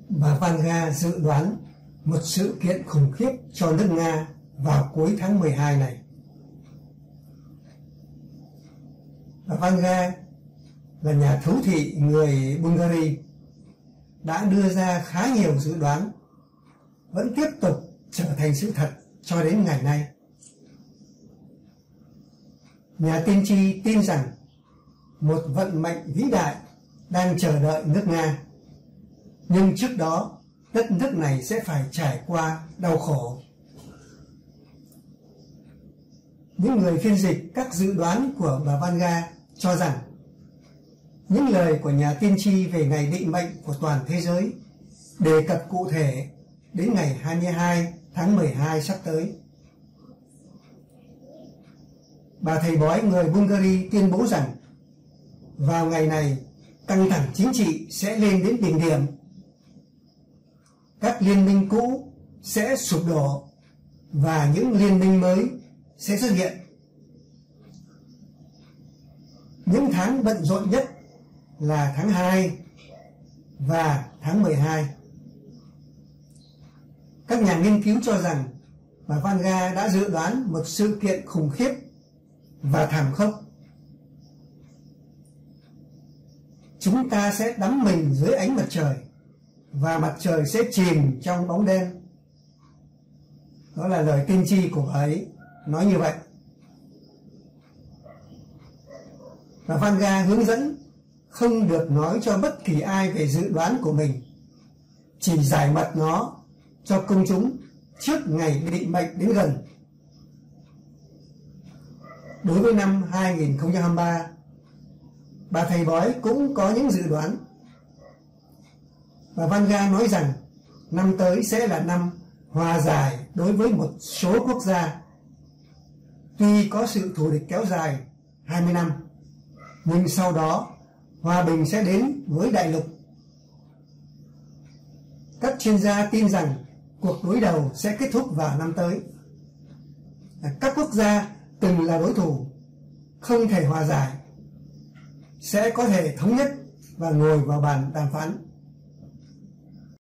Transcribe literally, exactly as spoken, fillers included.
Bà Vanga dự đoán một sự kiện khủng khiếp cho nước Nga vào cuối tháng mười hai này. Bà Vanga là nhà thấu thị người Bulgaria, đã đưa ra khá nhiều dự đoán vẫn tiếp tục trở thành sự thật cho đến ngày nay. Nhà tiên tri tin rằng một vận mệnh vĩ đại đang chờ đợi nước Nga, nhưng trước đó đất nước này sẽ phải trải qua đau khổ. Những người phiên dịch các dự đoán của bà Vanga cho rằng những lời của nhà tiên tri về ngày định mệnh của toàn thế giới đề cập cụ thể đến ngày hai mươi hai tháng mười hai sắp tới. Bà thầy bói người Bulgaria tuyên bố rằng vào ngày này căng thẳng chính trị sẽ lên đến đỉnh điểm, các liên minh cũ sẽ sụp đổ và những liên minh mới sẽ xuất hiện. Những tháng bận rộn nhất là tháng hai và tháng mười hai. Các nhà nghiên cứu cho rằng bà Vanga đã dự đoán một sự kiện khủng khiếp và thảm khốc. Chúng ta sẽ đắm mình dưới ánh mặt trời và mặt trời sẽ chìm trong bóng đen. Đó là lời tiên tri của bà ấy nói như vậy. Bà Vanga hướng dẫn không được nói cho bất kỳ ai về dự đoán của mình, chỉ giải mật nó cho công chúng trước ngày định mệnh đến gần. Đối với năm hai nghìn không trăm hai mươi ba, bà thầy bói cũng có những dự đoán. Bà Vanga nói rằng năm tới sẽ là năm hòa giải đối với một số quốc gia. Tuy có sự thù địch kéo dài hai mươi năm, nhưng sau đó hòa bình sẽ đến với đại lục. Các chuyên gia tin rằng cuộc đối đầu sẽ kết thúc vào năm tới. Các quốc gia từng là đối thủ, không thể hòa giải, sẽ có thể thống nhất và ngồi vào bàn đàm phán.